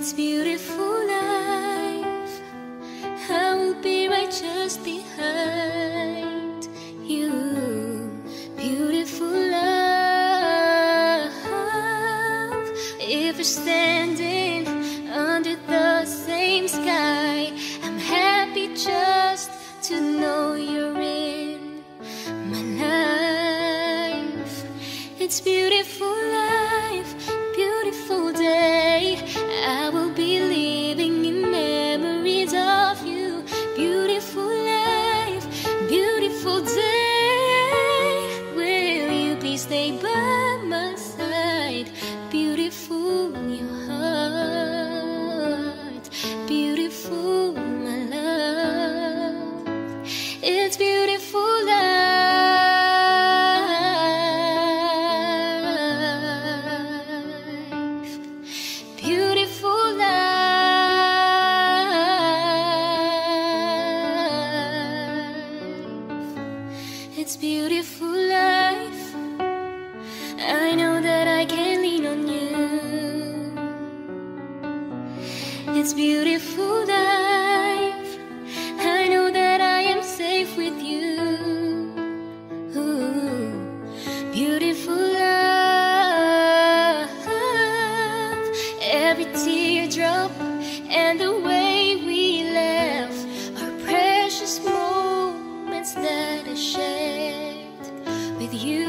It's beautiful life. I will be right just behind you. Beautiful love. If we're standing under the same sky, I'm happy just to know you're in my life. It's beautiful life, beautiful day. I will be living in memories of you. Beautiful life, beautiful day. Will you please stay by my side? Beautiful your heart, beautiful my love. It's beautiful life. Beautiful life. It's beautiful life. I know that I can lean on you. It's beautiful life. I know that I am safe with you. Ooh, beautiful love. Every teardrop and the way we laugh are precious moments that I shared with you.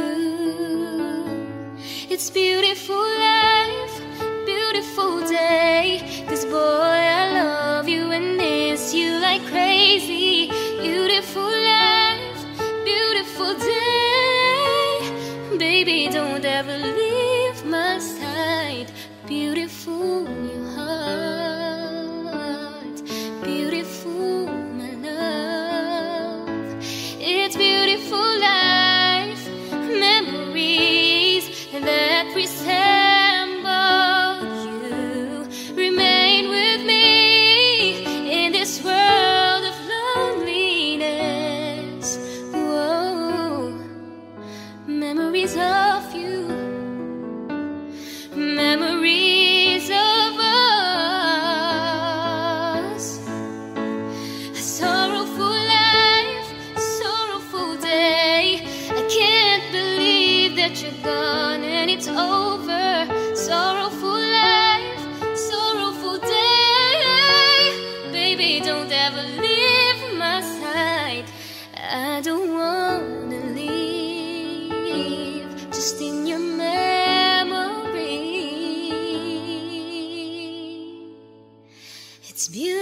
It's beautiful life, beautiful day. 'Cause boy, I love you and miss you like crazy. Beautiful life, beautiful day. Baby, don't ever leave my side. Beautiful your heart, beautiful my love. It's beautiful life, memories that resemble you remain with me in this world of loneliness. Whoa, memories of you, memories of us. A sorrowful life, a sorrowful day. I can't believe that you're gone and it's over. Sorrowful life, sorrowful day. Baby, don't ever leave my side. I don't wanna leave, just in your memory. It's beautiful.